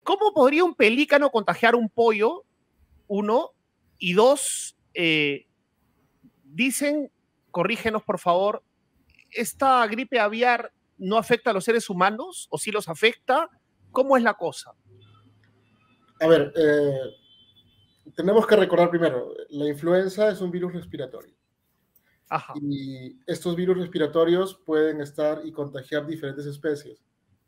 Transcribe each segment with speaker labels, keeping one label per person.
Speaker 1: ¿cómo podría un pelícano contagiar un pollo? Uno, y dos, dicen, corrígenos por favor, ¿esta gripe aviar no afecta a los seres humanos o sí los afecta? ¿Cómo es la cosa?
Speaker 2: A ver, tenemos que recordar primero, la influenza es un virus respiratorio.
Speaker 1: Ajá.
Speaker 2: Y estos virus respiratorios pueden estar y contagiar diferentes especies.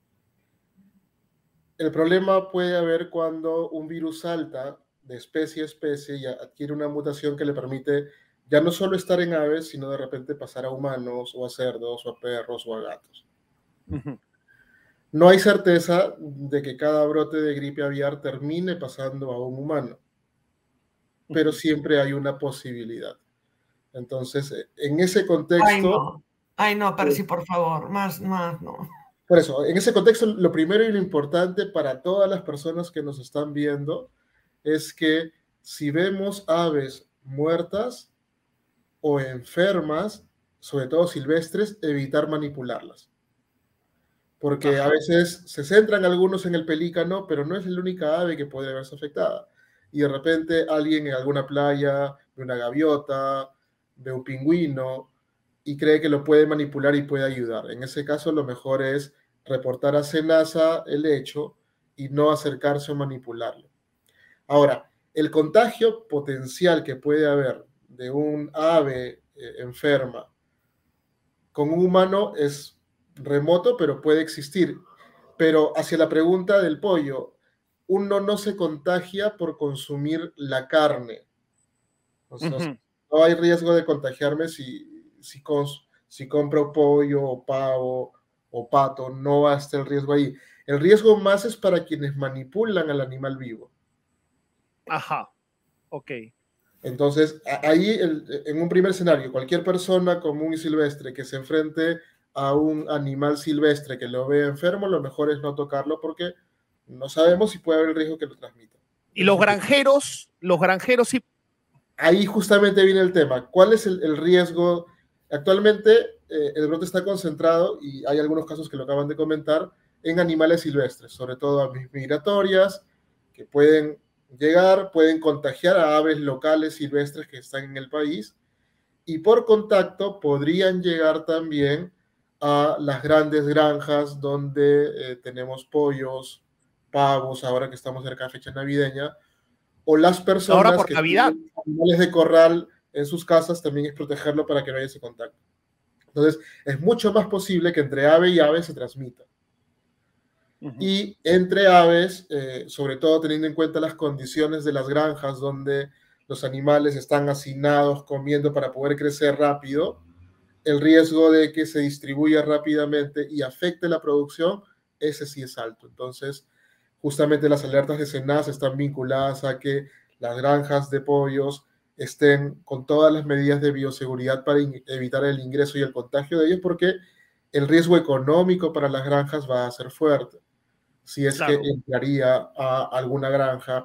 Speaker 2: El problema puede haber cuando un virus salta de especie a especie y adquiere una mutación que le permite ya no solo estar en aves, sino de repente pasar a humanos o a cerdos o a perros o a gatos.
Speaker 1: Uh-huh.
Speaker 2: No hay certeza de que cada brote de gripe aviar termine pasando a un humano, pero siempre hay una posibilidad. Entonces, en ese contexto...
Speaker 3: Ay, no, pero sí, por favor, más, no.
Speaker 2: Por eso, en ese contexto, lo primero y lo importante para todas las personas que nos están viendo es que si vemos aves muertas o enfermas, sobre todo silvestres, evitar manipularlas. Porque a veces se centran algunos en el pelícano, pero no es la única ave que puede verse afectada. Y de repente alguien en alguna playa ve una gaviota, ve un pingüino y cree que lo puede manipular y puede ayudar. En ese caso, lo mejor es reportar a SENASA el hecho y no acercarse o manipularlo. Ahora, el contagio potencial que puede haber de un ave enferma con un humano es remoto, pero puede existir. Pero hacia la pregunta del pollo, uno no se contagia por consumir la carne. No hay riesgo de contagiarme si compro pollo o pavo o pato, no va a estar el riesgo ahí. El riesgo más es para quienes manipulan al animal vivo.
Speaker 1: Ajá, ok.
Speaker 2: Entonces, ahí en un primer escenario, cualquier persona común y silvestre que se enfrente a un animal silvestre que lo vea enfermo, lo mejor es no tocarlo porque no sabemos si puede haber el riesgo que lo transmita.
Speaker 1: ¿Y los granjeros sí?
Speaker 2: Ahí justamente viene el tema. ¿Cuál es el riesgo? Actualmente el brote está concentrado, y hay algunos casos que lo acaban de comentar, en animales silvestres, sobre todo aves migratorias, que pueden llegar, pueden contagiar a aves locales silvestres que están en el país, y por contacto podrían llegar también a las grandes granjas donde tenemos pollos, pavos, ahora que estamos cerca de fecha navideña, o las personas que tienen animales de corral en sus casas, también es protegerlo para que no haya ese contacto. Entonces, es mucho más posible que entre ave y ave se transmita. Y entre aves, sobre todo teniendo en cuenta las condiciones de las granjas donde los animales están hacinados comiendo para poder crecer rápido, el riesgo de que se distribuya rápidamente y afecte la producción, ese sí es alto. Entonces, justamente las alertas de SENASA están vinculadas a que las granjas de pollos estén con todas las medidas de bioseguridad para evitar el ingreso y el contagio de ellos, porque el riesgo económico para las granjas va a ser fuerte. Si es que entraría a alguna granja